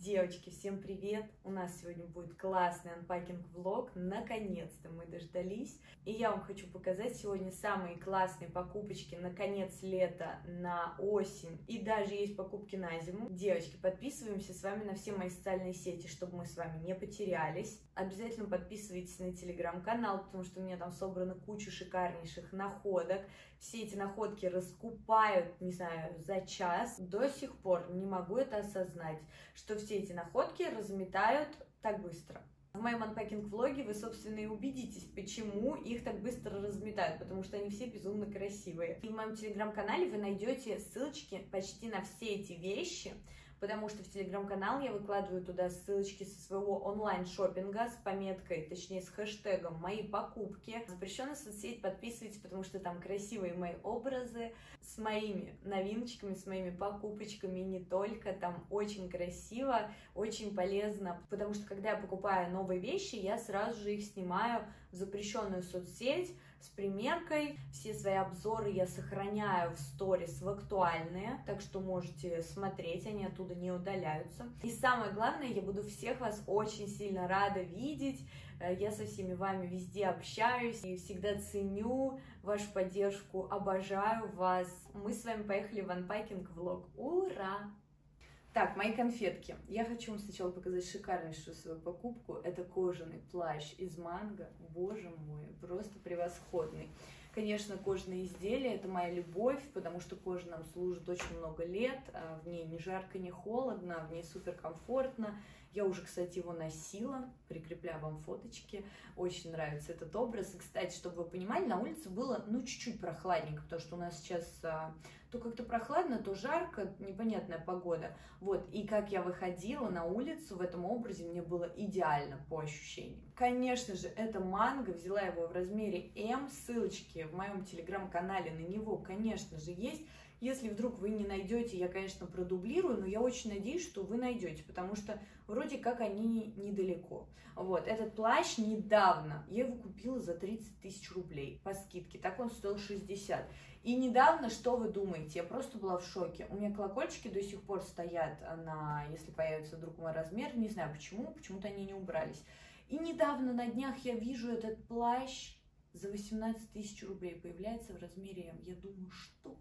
Девочки, всем привет! У нас сегодня будет классный анпакинг-влог. Наконец-то мы дождались. И я вам хочу показать сегодня самые классные покупочки на конец лета, на осень. И даже есть покупки на зиму. Девочки, подписываемся с вами на все мои социальные сети, чтобы мы с вами не потерялись. Обязательно подписывайтесь на телеграм-канал, потому что у меня там собрана куча шикарнейших находок. Все эти находки раскупают, не знаю, за час. До сих пор не могу это осознать, что все эти находки разметают так быстро. В моем анпакинг-влоге вы, собственно, и убедитесь, почему их так быстро разметают, потому что они все безумно красивые. И в моем телеграм-канале вы найдете ссылочки почти на все эти вещи, потому что в телеграм-канал я выкладываю туда ссылочки со своего онлайн-шоппинга с пометкой, точнее с хэштегом «Мои покупки». Запрещенная соцсеть, подписывайтесь, потому что там красивые мои образы с моими новиночками, с моими покупочками, и не только. Там очень красиво, очень полезно, потому что когда я покупаю новые вещи, я сразу же их снимаю в запрещенную соцсеть с примеркой. Все свои обзоры я сохраняю в сторис в актуальные, так что можете смотреть, они оттуда не удаляются. И самое главное, я буду всех вас очень сильно рада видеть. Я со всеми вами везде общаюсь и всегда ценю вашу поддержку, обожаю вас. Мы с вами поехали в анпакинг-влог. Ура! Так, мои конфетки. Я хочу вам сначала показать шикарнейшую свою покупку. Это кожаный плащ из Манго. Боже мой, просто превосходный. Конечно, кожаные изделия — это моя любовь, потому что кожа нам служит очень много лет. В ней ни жарко, ни холодно, в ней супер комфортно. Я уже, кстати, его носила, прикрепляю вам фоточки. Очень нравится этот образ. И, кстати, чтобы вы понимали, на улице было, чуть-чуть прохладненько, потому что у нас сейчас то как-то прохладно, то жарко, непонятная погода. Вот, и как я выходила на улицу в этом образе, мне было идеально по ощущениям. Конечно же, это Манго, взяла его в размере М, ссылочки в моем телеграм-канале на него, конечно же, есть. Если вдруг вы не найдете, я, конечно, продублирую, но я очень надеюсь, что вы найдете, потому что вроде как они недалеко. Вот, этот плащ недавно, я его купила за 30 тысяч рублей по скидке, так он стоил 60. И недавно, что вы думаете, я просто была в шоке. У меня колокольчики до сих пор стоят на, если появится вдруг мой размер, не знаю почему, почему-то они не убрались. И недавно на днях я вижу этот плащ за 18 тысяч рублей, появляется в размере М. Я думаю, что?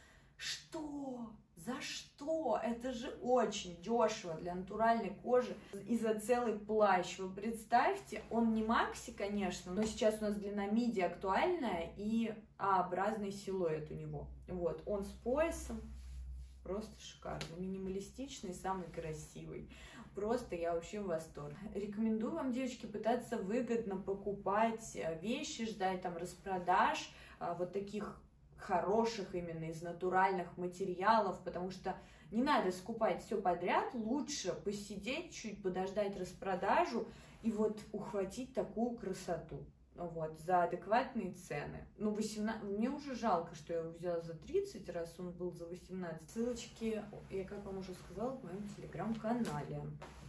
Что? За что? Это же очень дешево для натуральной кожи и за целый плащ. Вы представьте, он не макси, конечно, но сейчас у нас длина миди актуальная и А-образный силуэт у него. Вот, он с поясом, просто шикарный, минималистичный, самый красивый. Просто я вообще в восторге. Рекомендую вам, девочки, пытаться выгодно покупать вещи, ждать там распродаж, вот таких хороших именно из натуральных материалов, потому что не надо скупать все подряд, лучше посидеть чуть, подождать распродажу и вот ухватить такую красоту. Вот, за адекватные цены. 18, мне уже жалко, что я его взяла за 30, раз он был за 18. Ссылочки, я, как вам уже сказала, в моем телеграм-канале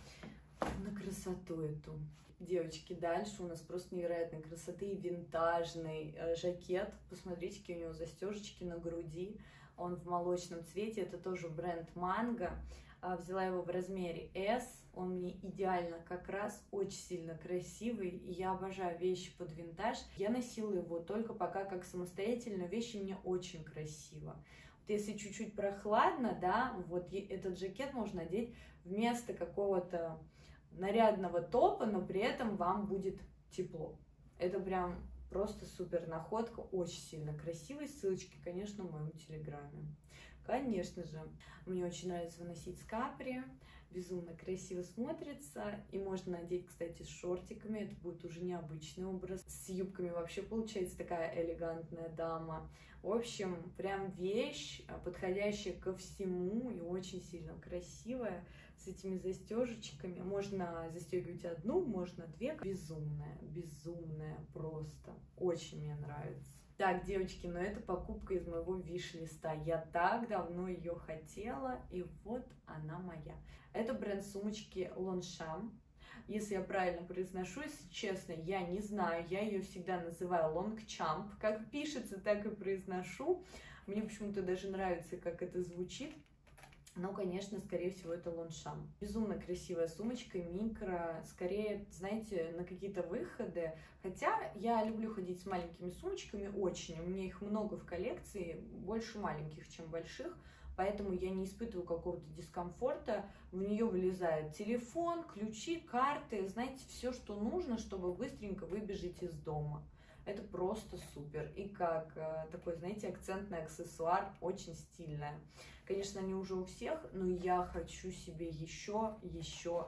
на красоту эту. Девочки, дальше у нас просто невероятной красоты и винтажный жакет. Посмотрите, какие у него застежечки на груди. Он в молочном цвете, это тоже бренд Mango. Взяла его в размере S, он мне идеально как раз, очень сильно красивый, и я обожаю вещи под винтаж. Я носила его только пока как самостоятельно, вещи мне очень красиво. Вот если чуть-чуть прохладно, да, вот этот жакет можно надеть вместо какого-то нарядного топа, но при этом вам будет тепло. Это прям просто супер находка, очень сильно красивый. Ссылочки, конечно, в моем телеграме. Конечно же, мне очень нравится носить с капри, безумно красиво смотрится, и можно надеть, кстати, с шортиками, это будет уже необычный образ. С юбками вообще получается такая элегантная дама. В общем, прям вещь, подходящая ко всему и очень сильно красивая, с этими застежечками. Можно застегивать одну, можно две. Безумная, безумная просто. Очень мне нравится. Так, девочки, но это покупка из моего виш-листа. Я так давно ее хотела, и вот она моя. Это бренд сумочки Longchamp. Если я правильно произношу, если честно, я не знаю. Я ее всегда называю Longchamp. Как пишется, так и произношу. Мне почему-то даже нравится, как это звучит. Но, конечно, скорее всего, это Лоншам. Безумно красивая сумочка, микро, скорее, знаете, на какие-то выходы. Хотя я люблю ходить с маленькими сумочками очень. У меня их много в коллекции, больше маленьких, чем больших. Поэтому я не испытываю какого-то дискомфорта. В нее влезает телефон, ключи, карты, знаете, все, что нужно, чтобы быстренько выбежать из дома. Это просто супер. И как такой, знаете, акцентный аксессуар, очень стильная. Конечно, они уже у всех, но я хочу себе еще и еще.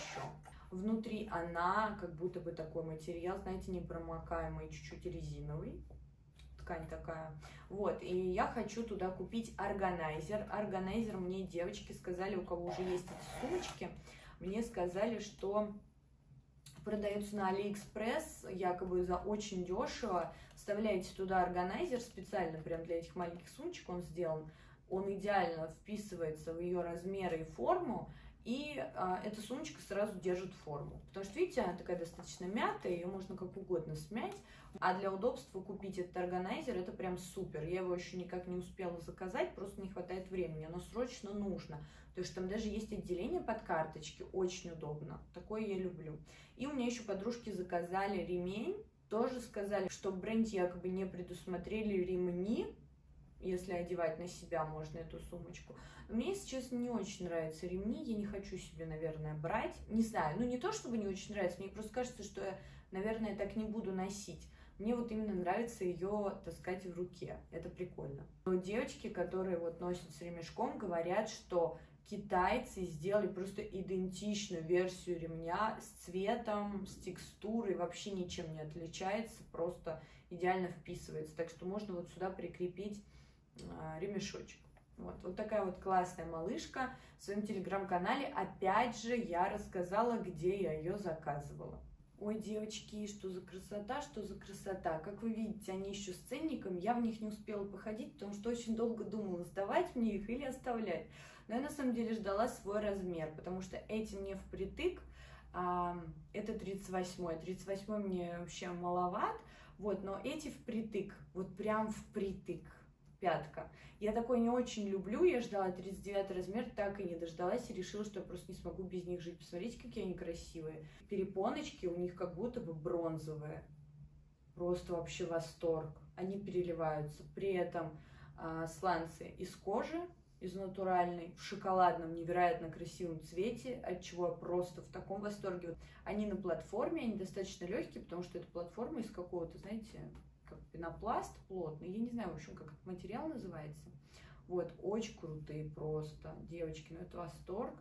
Внутри она как будто бы такой материал, знаете, непромокаемый, чуть-чуть резиновый. Ткань такая. Вот, и я хочу туда купить органайзер. Органайзер мне девочки сказали, у кого уже есть эти сумочки, мне сказали, что продается на Алиэкспресс, якобы за очень дешево. Вставляете туда органайзер специально прям для этих маленьких сумочек он сделан. Он идеально вписывается в ее размеры и форму, и эта сумочка сразу держит форму. Потому что, видите, она такая достаточно мятая, ее можно как угодно смять. А для удобства купить этот органайзер, это прям супер. Я его еще никак не успела заказать, просто не хватает времени, оно срочно нужно. Потому что там даже есть отделение под карточки, очень удобно. Такое я люблю. И у меня еще подружки заказали ремень, тоже сказали, что в бренде якобы не предусмотрели ремни, если одевать на себя можно эту сумочку. Мне, если честно, не очень нравятся ремни, я не хочу себе, наверное, брать. Не знаю, ну не то, чтобы не очень нравится, мне просто кажется, что я, наверное, так не буду носить. Мне вот именно нравится ее таскать в руке, это прикольно. Но девочки, которые вот носят с ремешком, говорят, что китайцы сделали просто идентичную версию ремня с цветом, с текстурой, вообще ничем не отличается, просто идеально вписывается. Так что можно вот сюда прикрепить ремешочек. Вот такая вот классная малышка. В своем телеграм-канале опять же я рассказала, где я ее заказывала. Ой, девочки, что за красота, что за красота. Как вы видите, они еще с ценником. Я в них не успела походить, потому что очень долго думала, сдавать мне их или оставлять. Но я на самом деле ждала свой размер, потому что эти мне впритык. Это 38-й. 38-й мне вообще маловат. Вот, но эти впритык, вот прям впритык. Пятка. Я такой не очень люблю, я ждала 39 размер, так и не дождалась и решила, что я просто не смогу без них жить. Посмотрите, какие они красивые. Перепоночки у них как будто бы бронзовые. Просто вообще восторг. Они переливаются. При этом сланцы из кожи, из натуральной, в шоколадном, невероятно красивом цвете, от чего я просто в таком восторге. Они на платформе, они достаточно легкие, потому что это платформа из какого-то, знаете, как пенопласт плотный, я не знаю, в общем, как этот материал называется. Вот, очень крутые просто, девочки, ну это восторг.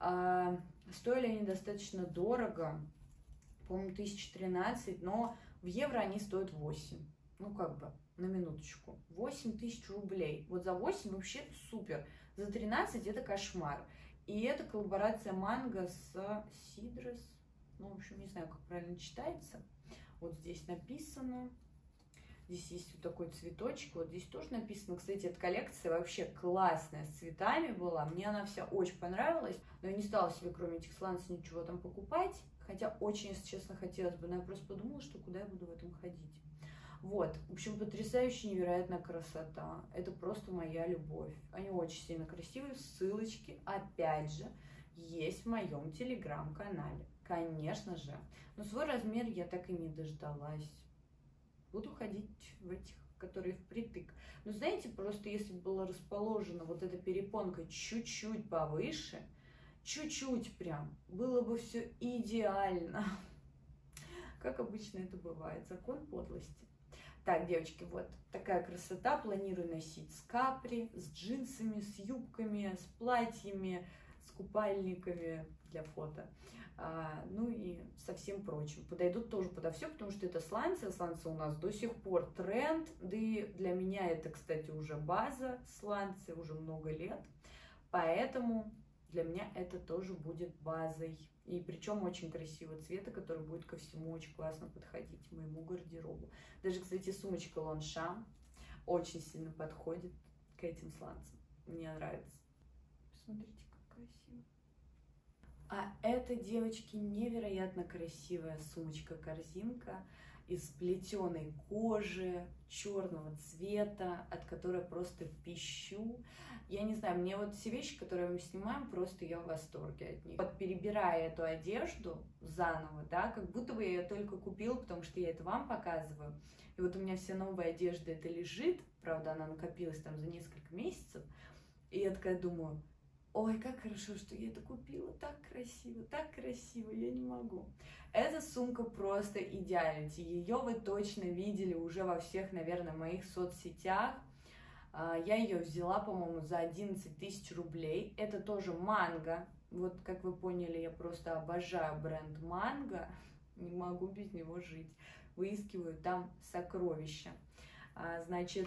Стоили они достаточно дорого, по-моему, 1013, но в евро они стоят 8. Ну, как бы, на минуточку. 8000 рублей. Вот за 8 вообще супер. За 13 это кошмар. И это коллаборация манго с Сидрес. Ну, в общем, не знаю, как правильно читается. Вот здесь написано. Здесь есть вот такой цветочек, вот здесь тоже написано. Кстати, эта коллекция вообще классная, с цветами была. Мне она вся очень понравилась, но я не стала себе, кроме этих сланцев, ничего там покупать. Хотя очень, если честно, хотелось бы, но я просто подумала, что куда я буду в этом ходить. Вот, в общем, потрясающая, невероятная красота. Это просто моя любовь. Они очень сильно красивые. Ссылочки, опять же, есть в моем телеграм-канале. Конечно же. Но свой размер я так и не дождалась. Буду ходить в этих, которые впритык. Но знаете, просто если бы была расположена вот эта перепонка чуть-чуть повыше, чуть-чуть прям, было бы все идеально. Как обычно это бывает. Закон подлости. Так, девочки, вот такая красота. Планирую носить с капри, с джинсами, с юбками, с платьями, с купальниками для фото. Ну и со всем прочим. Подойдут тоже подо все, потому что это сланцы. Сланцы у нас до сих пор тренд. Да и для меня это, кстати, уже база. Сланцы уже много лет. Поэтому для меня это тоже будет базой. И причем очень красивого цвета, который будет ко всему очень классно подходить моему гардеробу. Даже, кстати, сумочка Лоншам очень сильно подходит к этим сланцам. Мне нравится. Посмотрите, как красиво. А это, девочки, невероятно красивая сумочка-корзинка. из плетеной кожи, черного цвета, от которой просто пищу. Я не знаю, мне вот все вещи, которые мы снимаем, просто я в восторге от них. Вот перебирая эту одежду заново, да, как будто бы я ее только купила, потому что я это вам показываю. И вот у меня вся новая одежда это лежит, правда, она накопилась там за несколько месяцев. И я такая думаю, ой, как хорошо, что я это купила, так красиво, я не могу. Эта сумка просто идеальна, ее вы точно видели уже во всех, наверное, моих соцсетях. Я ее взяла, по-моему, за 11 тысяч рублей. Это тоже Манго. Вот, как вы поняли, я просто обожаю бренд Манго. Не могу без него жить. Выискиваю там сокровища. Значит,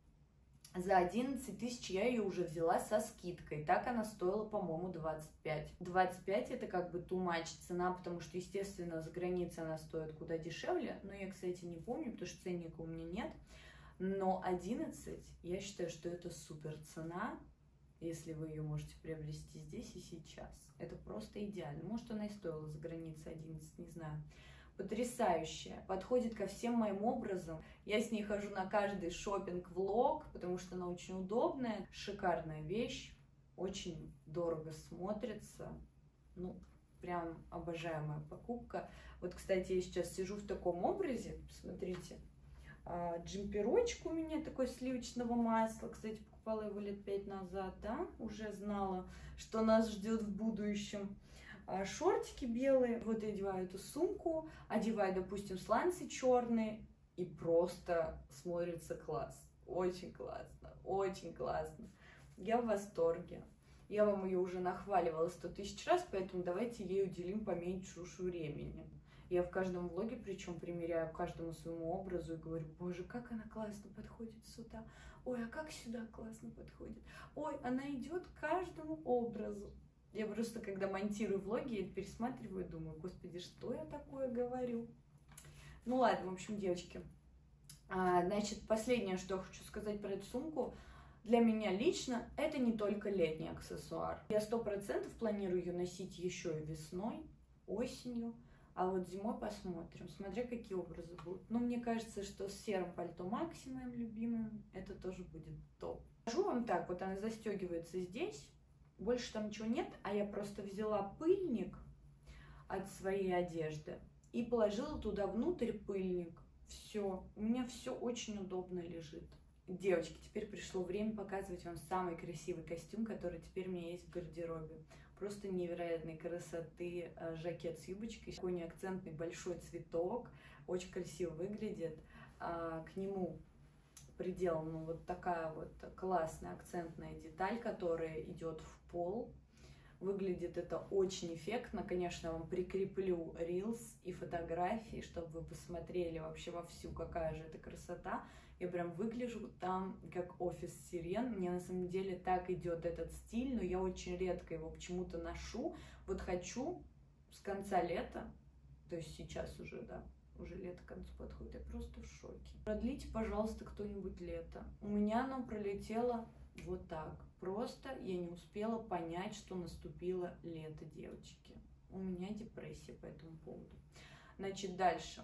за 11 тысяч я ее уже взяла со скидкой. Так она стоила, по-моему, 25. 25 это как бы too much цена, потому что, естественно, за границей она стоит куда дешевле. Но я, кстати, не помню, потому что ценника у меня нет. Но 11, я считаю, что это супер цена, если вы ее можете приобрести здесь и сейчас. Это просто идеально. Может, она и стоила за границей 11, не знаю. Потрясающая. Подходит ко всем моим образам. Я с ней хожу на каждый шопинг-влог, потому что она очень удобная. Шикарная вещь. Очень дорого смотрится. Ну, прям обожаемая покупка. Вот, кстати, я сейчас сижу в таком образе. Посмотрите. Джемперочек у меня такой сливочного масла. Кстати, покупала его лет 5 назад, да? Уже знала, что нас ждет в будущем. Шортики белые. Вот я одеваю эту сумку, одеваю, допустим, сланцы черные, и просто смотрится класс. Очень классно, очень классно. Я в восторге. Я вам ее уже нахваливала 100 тысяч раз, поэтому давайте ей уделим поменьше времени. Я в каждом влоге, причем примеряю каждому своему образу и говорю, боже, как она классно подходит сюда. Ой, а как сюда классно подходит. Ой, она идет к каждому образу. Я просто, когда монтирую влоги, я пересматриваю и думаю, господи, что я такое говорю? Ну ладно, в общем, девочки. Значит, последнее, что я хочу сказать про эту сумку. Для меня лично это не только летний аксессуар. Я 100% планирую ее носить еще и весной, осенью. А вот зимой посмотрим, смотря какие образы будут. Но мне кажется, что с серым пальто Макси, моим любимым, это тоже будет топ. Скажу вам так, вот она застегивается здесь, больше там ничего нет, а я просто взяла пыльник от своей одежды и положила туда внутрь пыльник. Все, у меня все очень удобно лежит. Девочки, теперь пришло время показывать вам самый красивый костюм, который теперь у меня есть в гардеробе. Просто невероятной красоты жакет с юбочкой, такой неакцентный большой цветок, очень красиво выглядит. К нему приделана вот такая вот классная акцентная деталь, которая идет в пол. Выглядит это очень эффектно. Конечно, я вам прикреплю рилс и фотографии, чтобы вы посмотрели вообще вовсю, какая же это красота. Я прям выгляжу там как офис сирен. Мне на самом деле так идет этот стиль, но я очень редко его почему-то ношу. Вот хочу с конца лета, то есть сейчас уже, да, уже лето к концу подходит, я просто в шоке. Продлите, пожалуйста, кто-нибудь лето. У меня оно пролетело вот так. Просто я не успела понять, что наступило лето, девочки. У меня депрессия по этому поводу. Значит, дальше.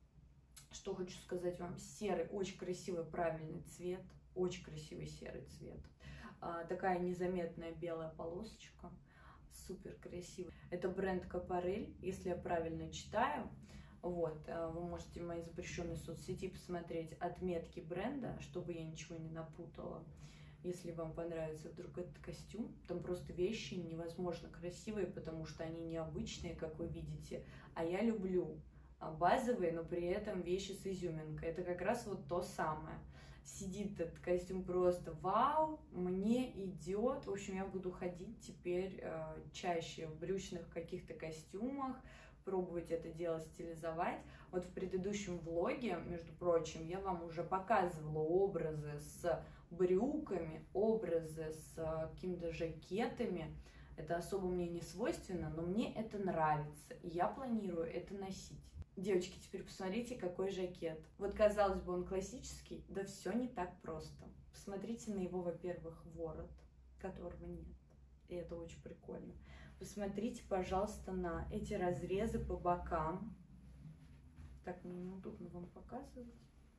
Что хочу сказать вам. Серый, очень красивый, правильный цвет. Очень красивый серый цвет. Такая незаметная белая полосочка. Супер красивый. Это бренд Капарель, если я правильно читаю. Вот, вы можете в моей запрещенной соцсети посмотреть отметки бренда, чтобы я ничего не напутала. Если вам понравится вдруг этот костюм, там просто вещи невозможно красивые, потому что они необычные, как вы видите. А я люблю базовые, но при этом вещи с изюминкой. Это как раз вот то самое. Сидит этот костюм просто вау, мне идет. В общем, я буду ходить теперь чаще в брючных каких-то костюмах, пробовать это дело стилизовать. Вот в предыдущем влоге, между прочим, я вам уже показывала образы с брюками, образы с какими-то жакетами. Это особо мне не свойственно, но мне это нравится, и я планирую это носить. Девочки, теперь посмотрите, какой жакет. Вот, казалось бы, он классический, да все не так просто. Посмотрите на его, во-первых, ворот, которого нет, и это очень прикольно. Посмотрите, пожалуйста, на эти разрезы по бокам. Так, мне неудобно вам показывать.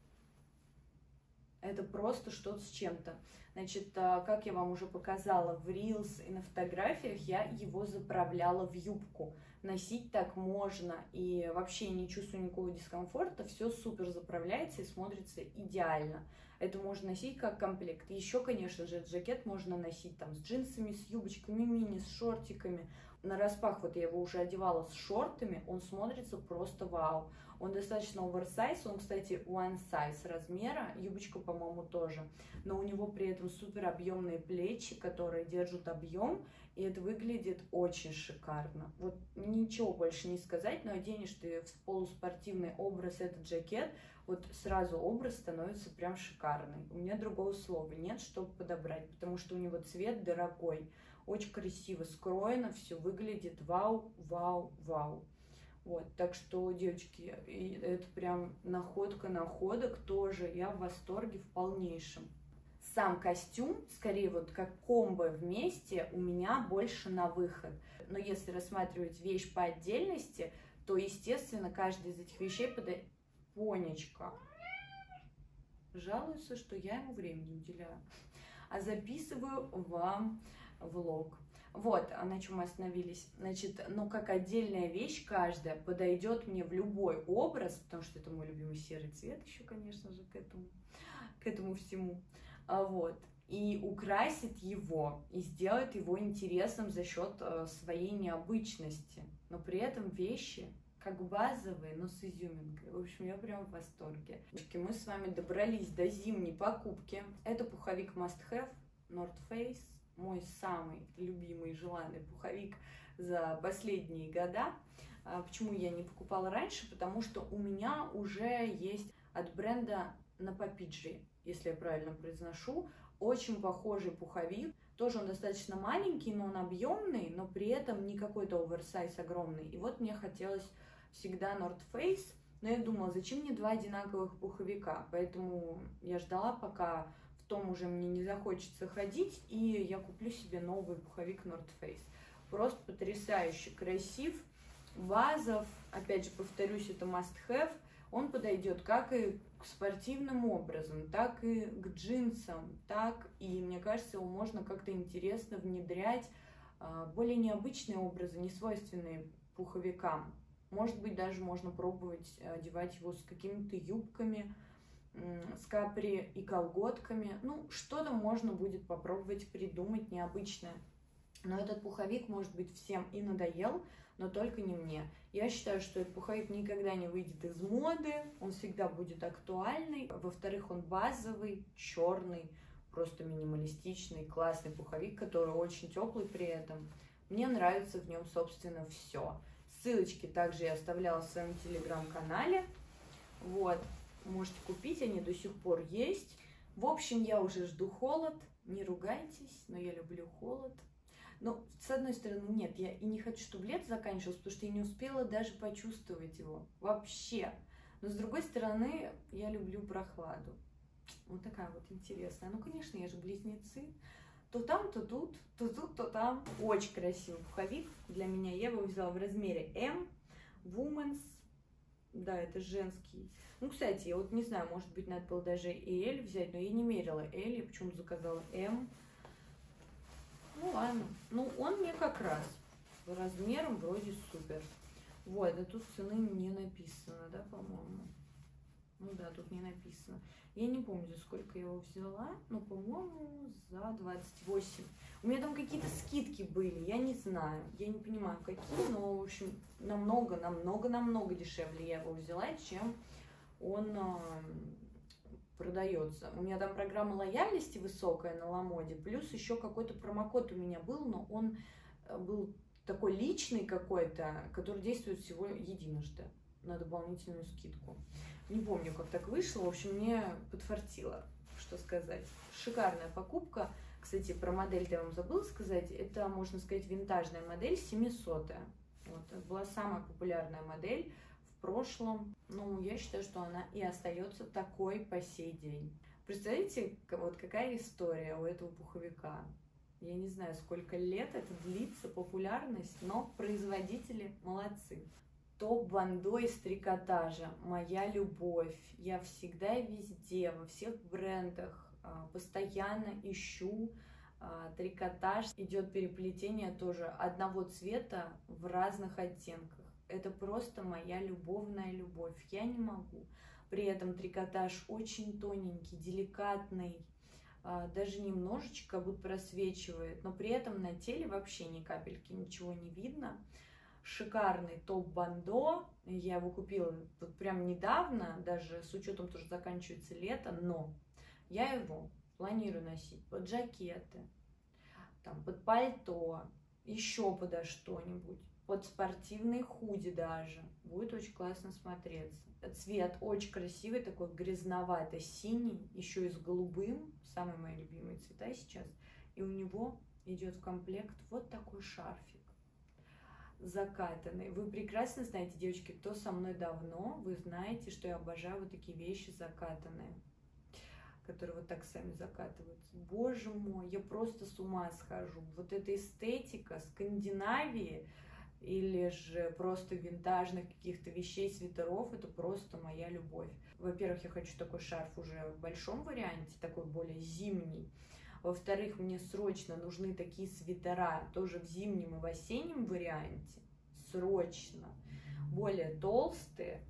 Это просто что-то с чем-то. Значит, как я вам уже показала в Reels и на фотографиях, я его заправляла в юбку. Носить так можно, и вообще не чувствую никакого дискомфорта, все супер заправляется и смотрится идеально. Это можно носить как комплект. Еще, конечно же, жакет можно носить там с джинсами, с юбочками мини, с шортиками. На распах вот я его уже одевала с шортами, он смотрится просто вау. Он достаточно оверсайз, он, кстати, one size размера, юбочка, по-моему, тоже. Но у него при этом супер объемные плечи, которые держат объем, и это выглядит очень шикарно. Вот ничего больше не сказать, но оденешь ты в полуспортивный образ этот жакет, вот сразу образ становится прям шикарный. У меня другого слова нет, чтобы подобрать, потому что у него цвет дорогой. Очень красиво скроено, все выглядит вау, вау, вау. Вот, так что, девочки, это прям находка находок тоже, я в восторге в полнейшем. Сам костюм, скорее вот как комбо вместе, у меня больше на выход. Но если рассматривать вещь по отдельности, то, естественно, каждая из этих вещей подойдет. Понечка жалуется, что я ему время не уделяю, а записываю вам влог. Вот, на чем мы остановились. Значит, ну, как отдельная вещь каждая подойдет мне в любой образ, потому что это мой любимый серый цвет еще, конечно же, к этому всему. Вот. И украсит его, и сделает его интересным за счет своей необычности. Но при этом вещи как базовые, но с изюминкой. В общем, я прям в восторге. Мы с вами добрались до зимней покупки. Это пуховик Must Have, North Face. Мой самый любимый желанный пуховик за последние года. Почему я не покупала раньше? Потому что у меня уже есть от бренда Napapijri, если я правильно произношу, очень похожий пуховик. Тоже он достаточно маленький, но он объемный, но при этом не какой-то оверсайз огромный. И вот мне хотелось всегда North Face, но я думала, зачем мне два одинаковых пуховика? Поэтому я ждала, пока в том уже мне не захочется ходить, и я куплю себе новый пуховик North Face. Просто потрясающе красив, базов, опять же повторюсь, это must have. Он подойдет как и к спортивным образом, так и к джинсам, так и, мне кажется, его можно как-то интересно внедрять, более необычные образы, не свойственные пуховикам. Может быть, даже можно пробовать одевать его с какими-то юбками, с капри и колготками. Ну, что-то можно будет попробовать придумать необычное. Но этот пуховик, может быть, всем и надоел, но только не мне. Я считаю, что этот пуховик никогда не выйдет из моды, он всегда будет актуальный. Во-вторых, он базовый, черный, просто минималистичный, классный пуховик, который очень теплый при этом. Мне нравится в нем, собственно, все. Ссылочки также я оставляла в своем телеграм-канале. Вот, можете купить, они до сих пор есть. В общем, я уже жду холод, не ругайтесь, но я люблю холод. Но, с одной стороны, нет, я и не хочу, чтобы лето заканчивалось, потому что я не успела даже почувствовать его вообще. Но, с другой стороны, я люблю прохладу. Вот такая вот интересная. Ну, конечно, я же близнецы. То там, то тут, то тут, то там. Очень красивый пуховик для меня. Я его взяла в размере M, Women's. Да, это женский. Ну, кстати, я вот не знаю, может быть, надо было даже и L взять, но я не мерила L, я почему-то заказала M. Ну, ладно. Ну, он мне как раз размером вроде супер. Вот, а тут цены не написано, да, по-моему? Ну да, тут не написано. Я не помню, за сколько я его взяла, но, по-моему, за 28. У меня там какие-то скидки были, я не знаю. Я не понимаю, какие, но, в общем, намного дешевле я его взяла, чем он продается. У меня там программа лояльности высокая на Ламоде, плюс еще какой-то промокод у меня был, но он был такой личный какой-то, который действует всего единожды на дополнительную скидку. Не помню, как так вышло. В общем, мне подфартило, что сказать. Шикарная покупка. Кстати, про модель-то я вам забыла сказать. Это, можно сказать, винтажная модель 700-я. Вот, это была самая популярная модель в прошлом. Ну, я считаю, что она и остается такой по сей день. Представляете, вот какая история у этого пуховика. Я не знаю, сколько лет это длится, популярность, но производители молодцы. Топ бандо из трикотажа. Моя любовь. Я всегда и везде, во всех брендах постоянно ищу трикотаж. Идет переплетение тоже одного цвета в разных оттенках. Это просто моя любовная любовь. Я не могу. При этом трикотаж очень тоненький, деликатный, даже немножечко как будто просвечивает, но при этом на теле вообще ни капельки ничего не видно. Шикарный топ-бандо. Я его купила вот прям недавно, даже с учетом того, что заканчивается лето, но я его планирую носить под жакеты, там, под пальто, еще подо что-нибудь, под спортивные худи даже. Будет очень классно смотреться. Цвет очень красивый, такой грязновато-синий, еще и с голубым, самые мои любимые цвета сейчас. И у него идет в комплект вот такой шарфик закатанный. Вы прекрасно знаете, девочки, кто со мной давно, вы знаете, что я обожаю вот такие вещи закатанные, которые вот так сами закатываются. Боже мой, я просто с ума схожу. Вот эта эстетика Скандинавии или же просто винтажных каких-то вещей, свитеров, это просто моя любовь. Во-первых, я хочу такой шарф уже в большом варианте, такой более зимний. Во-вторых, мне срочно нужны такие свитера, тоже в зимнем и в осеннем варианте. Срочно. Более толстые.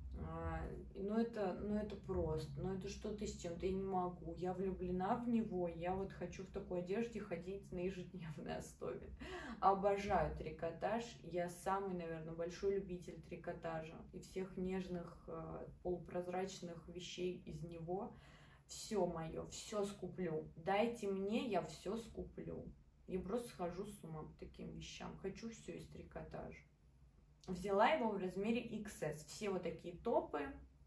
Но это просто, но это что-то с чем-то, я не могу. Я влюблена в него, я вот хочу в такой одежде ходить на ежедневной основе. Обожаю трикотаж. Я самый, наверное, большой любитель трикотажа и всех нежных полупрозрачных вещей из него. Все мое, все скуплю. Дайте мне, я все скуплю. Я просто схожу с ума по таким вещам. Хочу все из трикотажа. Взяла его в размере XS. Все вот такие топы,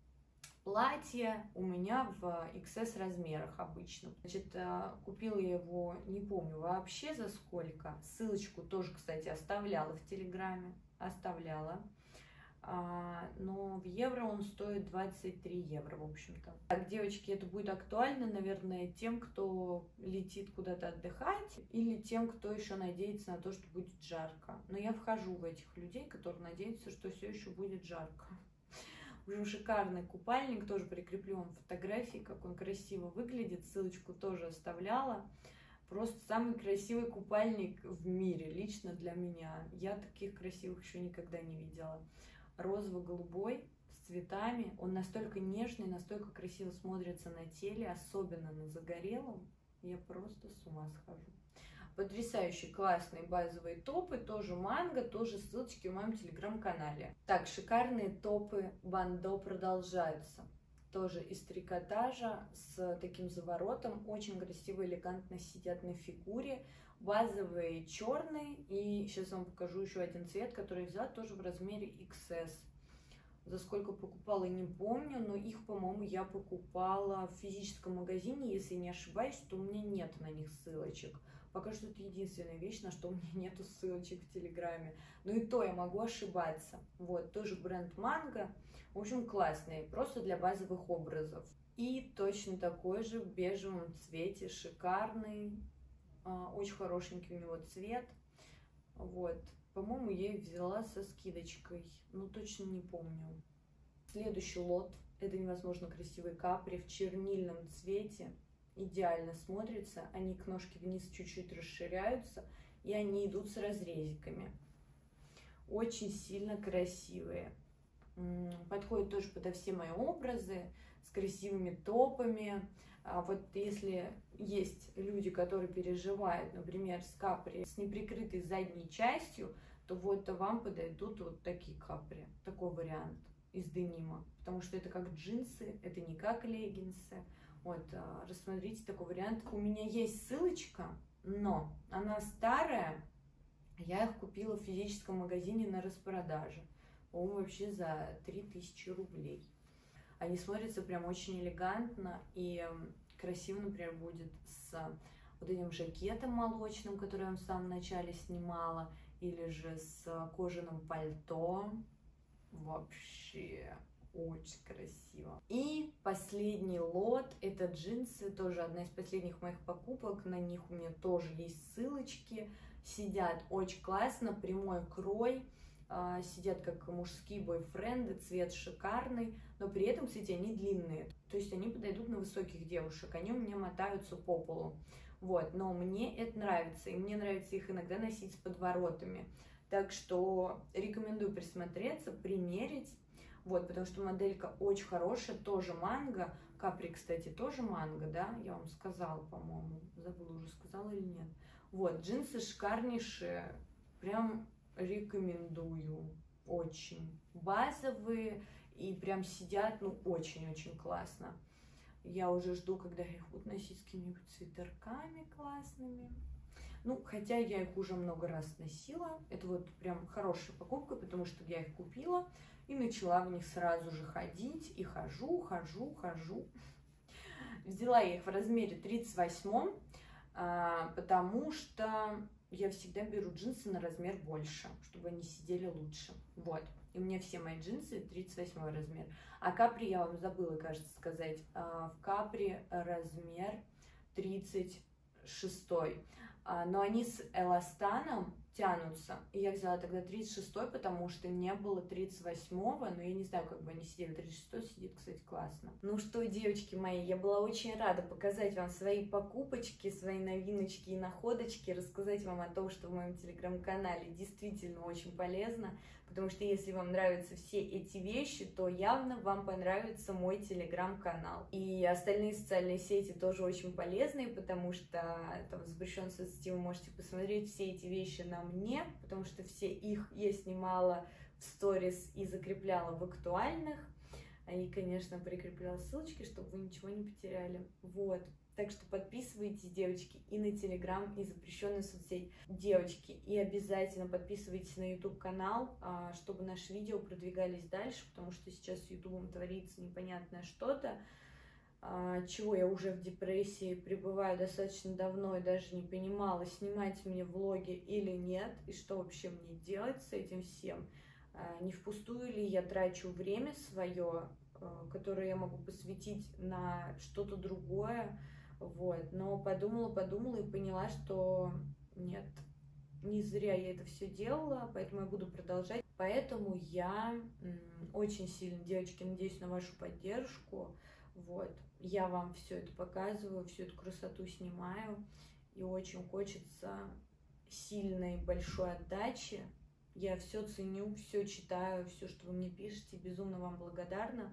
платья у меня в XS размерах обычно. Значит, купила я его, не помню вообще за сколько. Ссылочку тоже, кстати, оставляла в Телеграме. Оставляла. Но в евро он стоит 23 евро, в общем-то. Так, девочки, это будет актуально, наверное, тем, кто летит куда-то отдыхать, или тем, кто еще надеется на то, что будет жарко. Но я вхожу в этих людей, которые надеются, что все еще будет жарко. В общем, шикарный купальник, тоже прикреплю вам фотографии, как он красиво выглядит, ссылочку тоже оставляла. Просто самый красивый купальник в мире, лично для меня. Я таких красивых еще никогда не видела. Розово-голубой, с цветами. Он настолько нежный, настолько красиво смотрится на теле, особенно на загорелом. Я просто с ума схожу. Потрясающие классные базовые топы, тоже манго, тоже ссылочки в моем телеграм-канале. Так, шикарные топы бандо продолжаются. Тоже из трикотажа, с таким заворотом. Очень красиво, элегантно сидят на фигуре. Базовые черные. И сейчас вам покажу еще один цвет, который взяла тоже в размере XS. За сколько покупала, не помню, но их, по-моему, я покупала в физическом магазине. Если не ошибаюсь, то у меня нет на них ссылочек. Пока что это единственная вещь, на что у меня нету ссылочек в Телеграме. Но и то я могу ошибаться. Вот, тоже бренд Манго. В общем, классный, просто для базовых образов. И точно такой же в бежевом цвете, шикарный, очень хорошенький у него цвет. Вот, по-моему, я их взяла со скидочкой, но точно не помню. Следующий лот, это невозможно красивый капри в чернильном цвете. Идеально смотрится, они к ножке вниз чуть-чуть расширяются, и они идут с разрезиками. Очень сильно красивые. Подходят тоже подо все мои образы, с красивыми топами. Вот если есть люди, которые переживают, например, с капри с неприкрытой задней частью, то вот вам подойдут вот такие капри, такой вариант из денима, потому что это как джинсы, это не как леггинсы. Вот, рассмотрите такой вариант. У меня есть ссылочка, но она старая, я их купила в физическом магазине на распродаже. По-моему, вообще за 3000 рублей. Они смотрятся прям очень элегантно и красиво, например, будет с вот этим жакетом молочным, который я вам в самом начале снимала, или же с кожаным пальто. Вообще очень красиво. И последний лот, это джинсы, тоже одна из последних моих покупок, на них у меня тоже есть ссылочки. Сидят очень классно, прямой крой. сидят как мужские бойфренды, цвет шикарный, но при этом, кстати, они длинные. То есть они подойдут на высоких девушек, они у меня мотаются по полу. Вот, но мне это нравится, и мне нравится их иногда носить с подворотами. Так что рекомендую присмотреться, примерить. Вот, потому что моделька очень хорошая, тоже манго. Капри, кстати, тоже манго, да? Я вам сказала, по-моему. Забыла, уже сказала или нет. Вот, джинсы шикарнейшие. Прям рекомендую. Очень. Базовые и прям сидят, ну, очень-очень классно. Я уже жду, когда их будут носить с какими-нибудь свитерками классными. Ну, хотя я их уже много раз носила. Это вот прям хорошая покупка, потому что я их купила и начала в них сразу же ходить. И хожу. Взяла я их в размере 38, потому что я всегда беру джинсы на размер больше, чтобы они сидели лучше. Вот. И у меня все мои джинсы 38 размер. А капри я вам забыла, кажется, сказать. В капри размер 36. Но они с эластаном тянутся. И я взяла тогда 36, потому что не было 38-го, но я не знаю, как бы они сидели. 36 сидит, кстати, классно. Ну что, девочки мои, я была очень рада показать вам свои покупочки, свои новиночки и находочки, рассказать вам о том, что в моем телеграм-канале действительно очень полезно, потому что если вам нравятся все эти вещи, то явно вам понравится мой телеграм-канал. И остальные социальные сети тоже очень полезные, потому что там в запрещенной соцсети вы можете посмотреть все эти вещи на мне, потому что все их я снимала в сторис и закрепляла в актуальных. И, конечно, прикрепляла ссылочки, чтобы вы ничего не потеряли. Вот. Так что подписывайтесь, девочки, и на Телеграм, и запрещенную соцсеть, девочки. И обязательно подписывайтесь на YouTube канал, чтобы наши видео продвигались дальше, потому что сейчас с YouTube творится непонятное что-то, чего я уже в депрессии пребываю достаточно давно и даже не понимала, снимать мне влоги или нет, и что вообще мне делать с этим всем. Не впустую ли я трачу время свое, которое я могу посвятить на что-то другое. Вот. Но подумала и поняла, что нет, не зря я это все делала, поэтому я буду продолжать. Поэтому я очень сильно, девочки, надеюсь на вашу поддержку. Вот. Я вам все это показываю, всю эту красоту снимаю. И очень хочется сильной, большой отдачи. Я все ценю, все читаю, все, что вы мне пишете, безумно вам благодарна.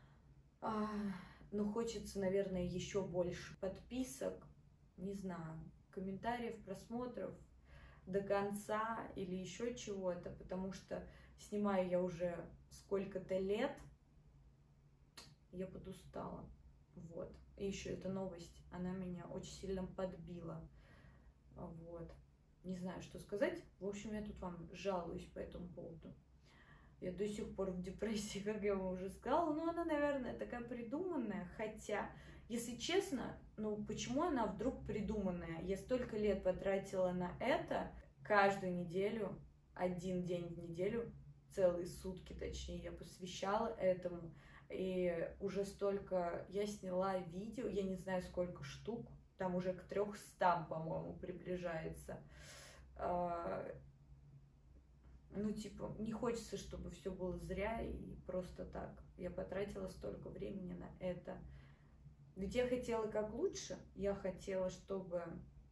Но хочется, наверное, еще больше подписок, не знаю, комментариев, просмотров до конца или еще чего-то, потому что снимаю я уже сколько-то лет, я подустала. Вот. И еще эта новость, она меня очень сильно подбила. Вот. Не знаю, что сказать. В общем, я тут вам жалуюсь по этому поводу. Я до сих пор в депрессии, как я вам уже сказала. Но она, наверное, такая придуманная. Хотя, если честно, ну почему она вдруг придуманная? Я столько лет потратила на это. Каждую неделю, один день в неделю, целые сутки, точнее, я посвящала этому. И уже столько я сняла видео, я не знаю сколько штук. Там уже к 300, по-моему, приближается. Ну, типа, не хочется, чтобы все было зря и просто так. Я потратила столько времени на это. Ведь я хотела как лучше. Я хотела, чтобы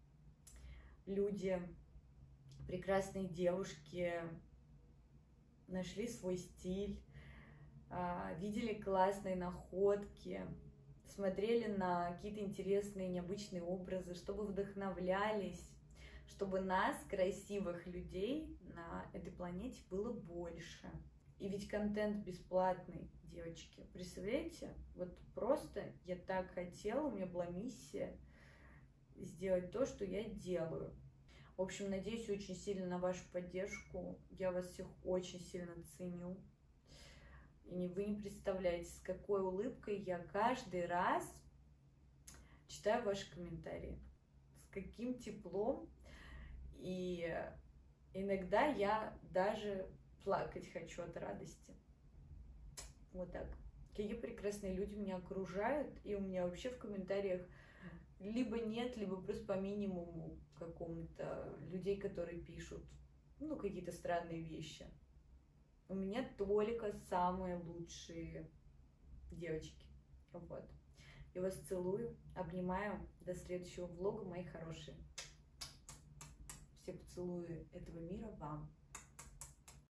люди, прекрасные девушки, нашли свой стиль, видели классные находки, смотрели на какие-то интересные, необычные образы, чтобы вдохновлялись, чтобы нас, красивых людей, на этой планете было больше. И ведь контент бесплатный, девочки. Представляете? Вот просто я так хотела, у меня была миссия сделать то, что я делаю. В общем, надеюсь очень сильно на вашу поддержку. Я вас всех очень сильно ценю. И вы не представляете, с какой улыбкой я каждый раз читаю ваши комментарии. С каким теплом. И иногда я даже плакать хочу от радости. Вот так. Какие прекрасные люди меня окружают. И у меня вообще в комментариях либо нет, либо просто по минимуму какому-то людей, которые пишут, ну, какие-то странные вещи. У меня только самые лучшие девочки. Вот. Я вас целую, обнимаю. До следующего влога, мои хорошие. Все поцелуи этого мира вам.